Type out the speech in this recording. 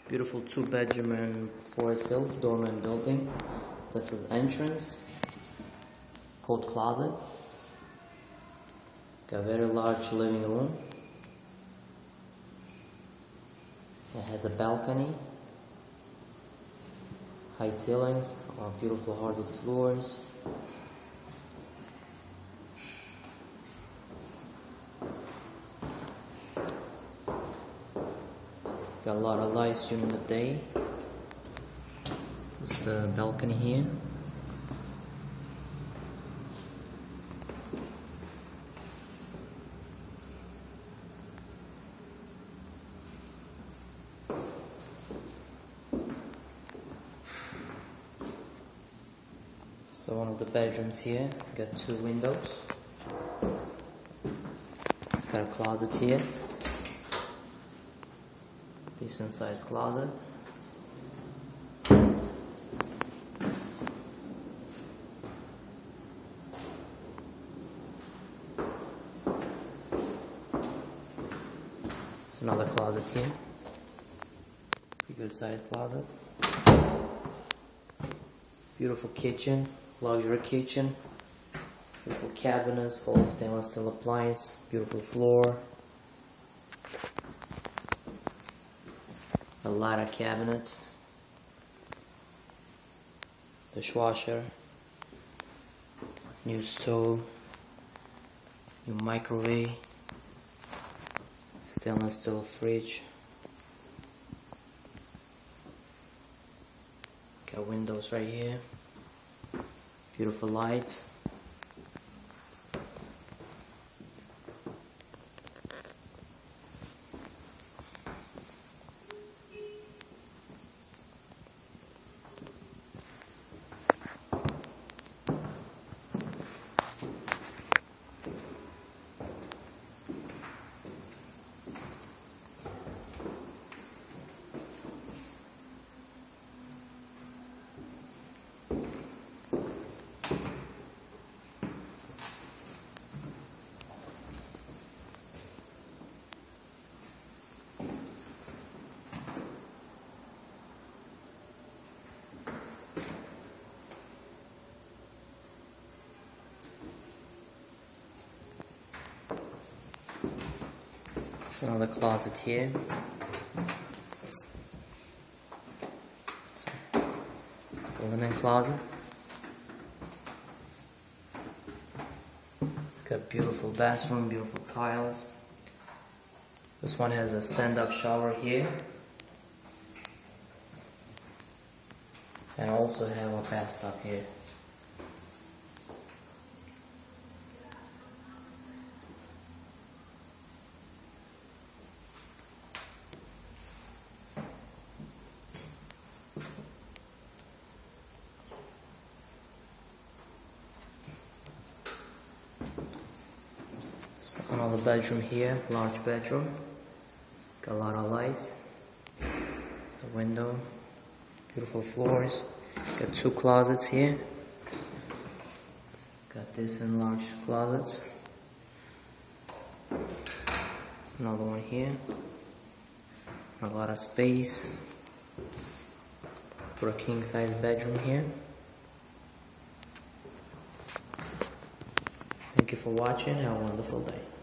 Beautiful 2-bedroom and Forest Hills doorman building. This is entrance, coat closet. Got a very large living room. It has a balcony, high ceilings, beautiful hardwood floors. Got a lot of lights during the day. This is the balcony here. So one of the bedrooms here, got 2 windows. It's got a closet here. Decent sized closet. It's another closet here. Pretty good sized closet. Beautiful kitchen, luxury kitchen. Beautiful cabinets, all stainless steel appliance. Beautiful floor. A lot of cabinets, dishwasher, new stove, new microwave, stainless steel fridge, got windows right here, beautiful lights. There's another closet here. It's a linen closet. Got beautiful bathroom, beautiful tiles. This one has a stand-up shower here. And also have a bathtub here. Another bedroom here, large bedroom. Got a lot of lights. It's a window. Beautiful floors. Got 2 closets here. Got this and large closets. There's another one here. A lot of space for a king size bedroom here. Thank you for watching. Have a wonderful day.